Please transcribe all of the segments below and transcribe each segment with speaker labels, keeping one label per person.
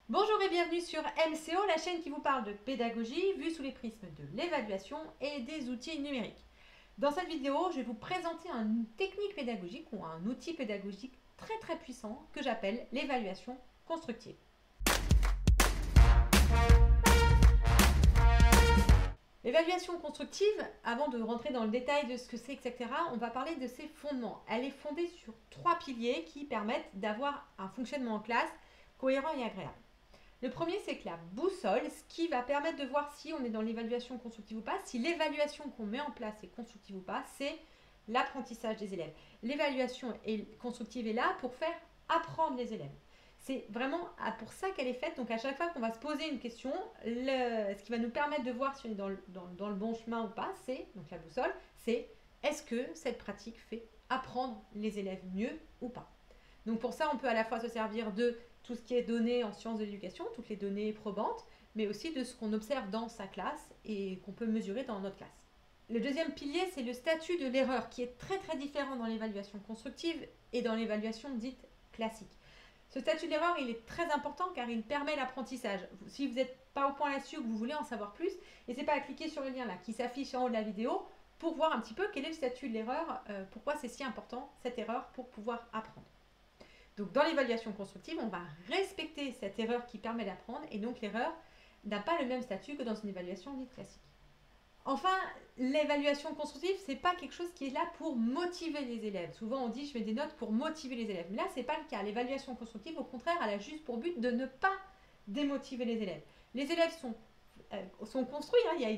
Speaker 1: Bonjour et bienvenue sur MCO, la chaîne qui vous parle de pédagogie vue sous les prismes de l'évaluation et des outils numériques. Dans cette vidéo, je vais vous présenter une technique pédagogique ou un outil pédagogique très puissant que j'appelle l'évaluation constructive. L'évaluation constructive, avant de rentrer dans le détail de ce que c'est, etc., on va parler de ses fondements. Elle est fondée sur 3 piliers qui permettent d'avoir un fonctionnement en classe cohérent et agréable. Le premier, c'est que la boussole, ce qui va permettre de voir si on est dans l'évaluation constructive ou pas, si l'évaluation qu'on met en place est constructive ou pas, c'est l'apprentissage des élèves. L'évaluation constructive est là pour faire apprendre les élèves. C'est vraiment pour ça qu'elle est faite. Donc à chaque fois qu'on va se poser une question, ce qui va nous permettre de voir si on est dans le bon chemin ou pas, c'est, donc la boussole, c'est est-ce que cette pratique fait apprendre les élèves mieux ou pas. Donc pour ça, on peut à la fois se servir de tout ce qui est donné en sciences de l'éducation, toutes les données probantes, mais aussi de ce qu'on observe dans sa classe et qu'on peut mesurer dans notre classe. Le deuxième pilier, c'est le statut de l'erreur, qui est très différent dans l'évaluation constructive et dans l'évaluation dite classique. Ce statut de l'erreur, il est très important car il permet l'apprentissage. Si vous n'êtes pas au point là-dessus ou que vous voulez en savoir plus, n'hésitez pas à cliquer sur le lien là qui s'affiche en haut de la vidéo pour voir un petit peu quel est le statut de l'erreur, pourquoi c'est si important cette erreur pour pouvoir apprendre. Donc dans l'évaluation constructive, on va respecter cette erreur qui permet d'apprendre et donc l'erreur n'a pas le même statut que dans une évaluation dite classique. Enfin, l'évaluation constructive, ce n'est pas quelque chose qui est là pour motiver les élèves. Souvent on dit je mets des notes pour motiver les élèves. Mais là, ce n'est pas le cas. L'évaluation constructive, au contraire, elle a juste pour but de ne pas démotiver les élèves. Les élèves sont construits, hein, il y a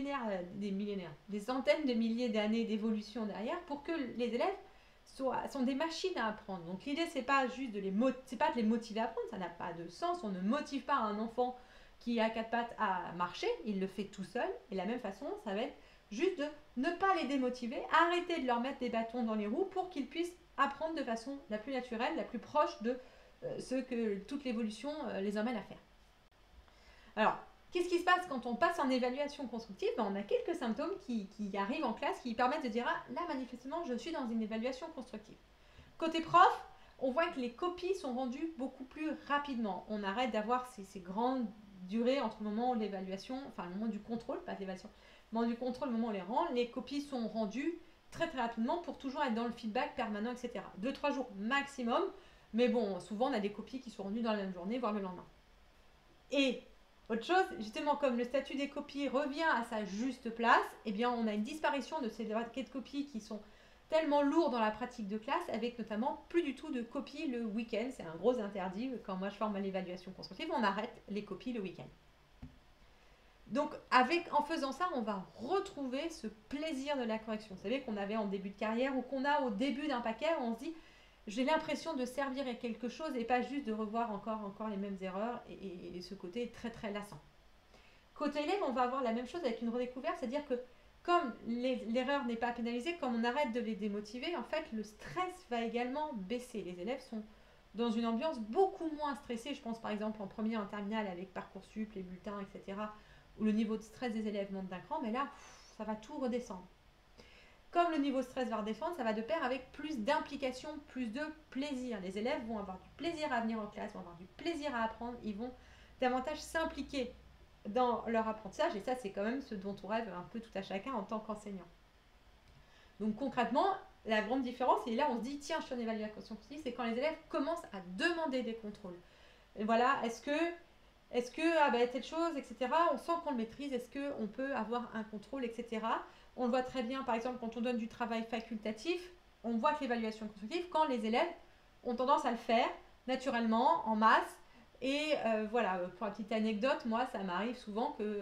Speaker 1: des centaines de milliers d'années d'évolution derrière pour que les élèves sont des machines à apprendre. Donc l'idée, c'est pas juste de les motiver à apprendre, ça n'a pas de sens. On ne motive pas un enfant qui a 4 pattes à marcher, il le fait tout seul. Et de la même façon, ça va être juste de ne pas les démotiver, arrêter de leur mettre des bâtons dans les roues pour qu'ils puissent apprendre de façon la plus naturelle, la plus proche de ce que toute l'évolution les emmène à faire. Alors, qu'est-ce qui se passe quand on passe en évaluation constructive? On a quelques symptômes qui arrivent en classe qui permettent de dire « Ah, là, manifestement, je suis dans une évaluation constructive ». Côté prof, on voit que les copies sont rendues beaucoup plus rapidement. On arrête d'avoir ces grandes durées entre le moment de l'évaluation, enfin le moment du contrôle, pas l'évaluation, le moment du contrôle, le moment où on les rend. Les copies sont rendues très rapidement pour toujours être dans le feedback permanent, etc. 2-3 jours maximum, mais bon, souvent on a des copies qui sont rendues dans la même journée, voire le lendemain. Et autre chose, justement, comme le statut des copies revient à sa juste place, eh bien, on a une disparition de ces paquets de copies qui sont tellement lourds dans la pratique de classe, avec notamment plus du tout de copies le week-end. C'est un gros interdit. Quand moi je forme à l'évaluation constructive, on arrête les copies le week-end. Donc, en faisant ça, on va retrouver ce plaisir de la correction. Vous savez qu'on avait en début de carrière ou qu'on a au début d'un paquet, où on se dit j'ai l'impression de servir à quelque chose et pas juste de revoir encore les mêmes erreurs et ce côté est très lassant. Côté élève, on va avoir la même chose avec une redécouverte, c'est-à-dire que comme l'erreur n'est pas pénalisée, comme on arrête de les démotiver, en fait, le stress va également baisser. Les élèves sont dans une ambiance beaucoup moins stressée. Je pense par exemple en première, en terminale avec Parcoursup, les bulletins, etc., où le niveau de stress des élèves monte d'un cran, mais là, ça va tout redescendre. Comme le niveau stress va redescendre, ça va de pair avec plus d'implication, plus de plaisir. Les élèves vont avoir du plaisir à venir en classe, vont avoir du plaisir à apprendre, ils vont davantage s'impliquer dans leur apprentissage, et ça c'est quand même ce dont on rêve un peu tout à chacun en tant qu'enseignant. Donc concrètement, la grande différence, et là on se dit tiens, je suis en évaluation constructive, c'est quand les élèves commencent à demander des contrôles. Et voilà, est-ce que telle chose, etc. On sent qu'on le maîtrise, est-ce qu'on peut avoir un contrôle, etc. On le voit très bien, par exemple, quand on donne du travail facultatif, on voit que l'évaluation constructive, quand les élèves ont tendance à le faire naturellement, en masse. Et voilà, pour la petite anecdote, moi, ça m'arrive souvent que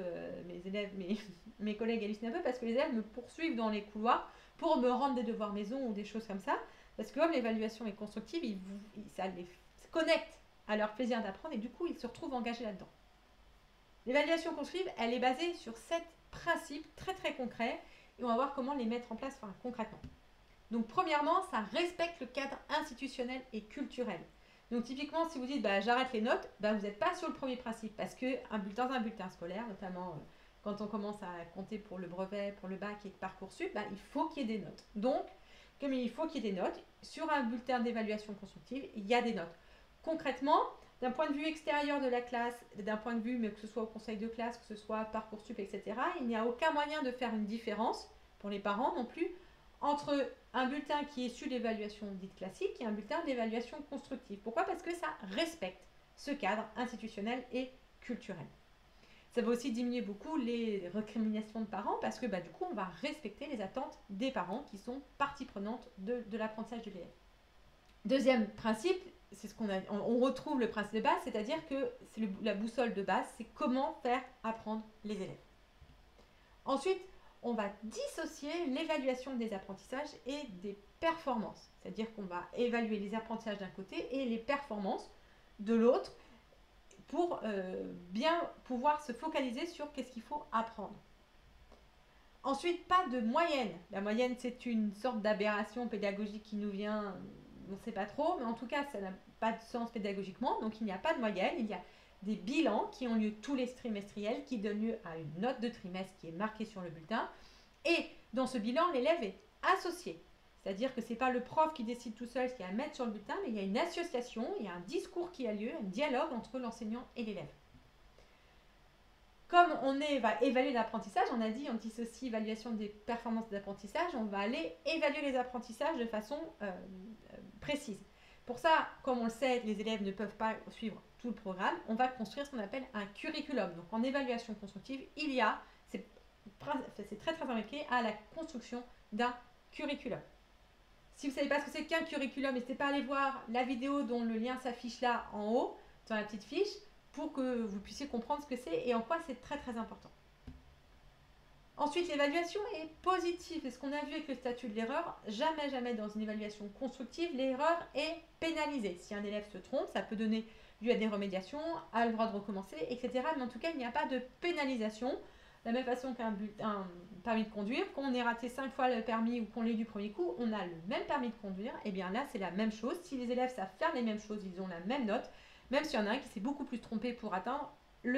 Speaker 1: mes collègues hallucinent un peu parce que les élèves me poursuivent dans les couloirs pour me rendre des devoirs maison ou des choses comme ça. Parce que comme l'évaluation est constructive, ça les connecte à leur plaisir d'apprendre et du coup, ils se retrouvent engagés là-dedans. L'évaluation constructive, elle est basée sur 7 principes très concrets et on va voir comment les mettre en place concrètement. Donc premièrement, ça respecte le cadre institutionnel et culturel. Donc typiquement, si vous dites j'arrête les notes, vous n'êtes pas sur le premier principe parce que dans un bulletin scolaire, notamment quand on commence à compter pour le brevet, pour le bac et Parcoursup, il faut qu'il y ait des notes. Donc, comme il faut qu'il y ait des notes, sur un bulletin d'évaluation constructive, il y a des notes. Concrètement, d'un point de vue extérieur de la classe, d'un point de vue, mais que ce soit au conseil de classe, que ce soit Parcoursup, etc., il n'y a aucun moyen de faire une différence, pour les parents non plus, entre un bulletin qui est issu d'évaluation dite classique et un bulletin d'évaluation constructive. Pourquoi? Parce que ça respecte ce cadre institutionnel et culturel. Ça va aussi diminuer beaucoup les récriminations de parents parce que du coup, on va respecter les attentes des parents qui sont partie prenante de l'apprentissage de l'élève. Deuxième principe, c'est on retrouve le principe de base, c'est-à-dire que c'est la boussole de base, c'est comment faire apprendre les élèves. Ensuite, on va dissocier l'évaluation des apprentissages et des performances. C'est-à-dire qu'on va évaluer les apprentissages d'un côté et les performances de l'autre pour bien pouvoir se focaliser sur qu'est-ce qu'il faut apprendre. Ensuite, pas de moyenne. La moyenne, c'est une sorte d'aberration pédagogique qui nous vient, on ne sait pas trop, mais en tout cas, ça n'a pas de sens pédagogiquement, donc il n'y a pas de moyenne, il y a des bilans qui ont lieu tous les trimestriels, qui donnent lieu à une note de trimestre qui est marquée sur le bulletin, et dans ce bilan, l'élève est associé. C'est-à-dire que ce n'est pas le prof qui décide tout seul ce qu'il y a à mettre sur le bulletin, mais il y a une association, il y a un discours qui a lieu, un dialogue entre l'enseignant et l'élève. Comme on va évaluer l'apprentissage, on a dit on dissocie évaluation des performances d'apprentissage, on va aller évaluer les apprentissages de façon précise. Pour ça, comme on le sait, les élèves ne peuvent pas suivre tout le programme, on va construire ce qu'on appelle un curriculum. Donc en évaluation constructive, c'est très très impliqué à la construction d'un curriculum. Si vous ne savez pas ce que c'est qu'un curriculum, n'hésitez pas à aller voir la vidéo dont le lien s'affiche là en haut, dans la petite fiche, pour que vous puissiez comprendre ce que c'est et en quoi c'est très très important. Ensuite, l'évaluation est positive. C'est ce qu'on a vu avec le statut de l'erreur. Jamais dans une évaluation constructive, l'erreur est pénalisée. Si un élève se trompe, ça peut donner lieu à des remédiations, à le droit de recommencer, etc. Mais en tout cas, il n'y a pas de pénalisation. De la même façon qu'un permis de conduire, qu'on ait raté 5 fois le permis ou qu'on l'ait du premier coup, on a le même permis de conduire. Et bien là, c'est la même chose. Si les élèves savent faire les mêmes choses, ils ont la même note, même s'il y en a un qui s'est beaucoup plus trompé pour atteindre la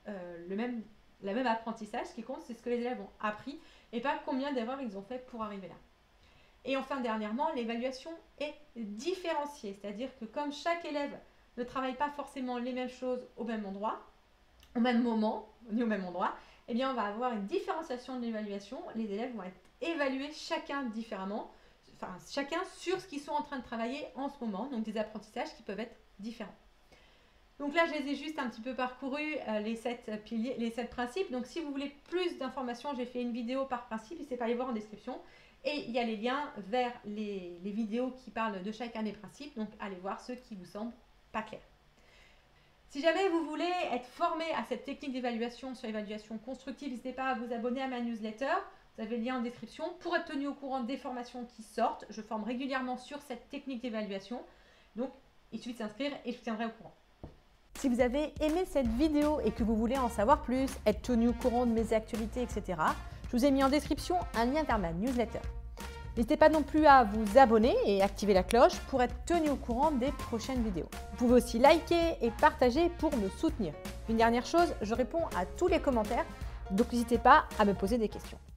Speaker 1: même apprentissage. Ce qui compte, c'est ce que les élèves ont appris et pas combien d'erreurs ils ont fait pour arriver là. Et enfin, dernièrement, l'évaluation est différenciée. C'est-à-dire que comme chaque élève ne travaille pas forcément les mêmes choses au même endroit, au même moment, ni au même endroit, eh bien, on va avoir une différenciation de l'évaluation. Les élèves vont être évalués chacun différemment, chacun sur ce qu'ils sont en train de travailler en ce moment, donc des apprentissages qui peuvent être différents. Donc là, je les ai juste un petit peu parcourus, les 7 piliers, les 7 principes. Donc si vous voulez plus d'informations, j'ai fait une vidéo par principe, n'hésitez pas à aller voir en description. Et il y a les liens vers les vidéos qui parlent de chacun des principes, donc allez voir ceux qui vous semblent pas clairs. Si jamais vous voulez être formé à cette technique d'évaluation sur l'évaluation constructive, n'hésitez pas à vous abonner à ma newsletter. Vous avez le lien en description pour être tenu au courant des formations qui sortent. Je forme régulièrement sur cette technique d'évaluation. Donc, il suffit de s'inscrire et je vous tiendrai au courant. Si vous avez aimé cette vidéo et que vous voulez en savoir plus, être tenu au courant de mes actualités, etc., je vous ai mis en description un lien vers ma newsletter. N'hésitez pas non plus à vous abonner et activer la cloche pour être tenu au courant des prochaines vidéos. Vous pouvez aussi liker et partager pour me soutenir. Une dernière chose, je réponds à tous les commentaires, donc n'hésitez pas à me poser des questions.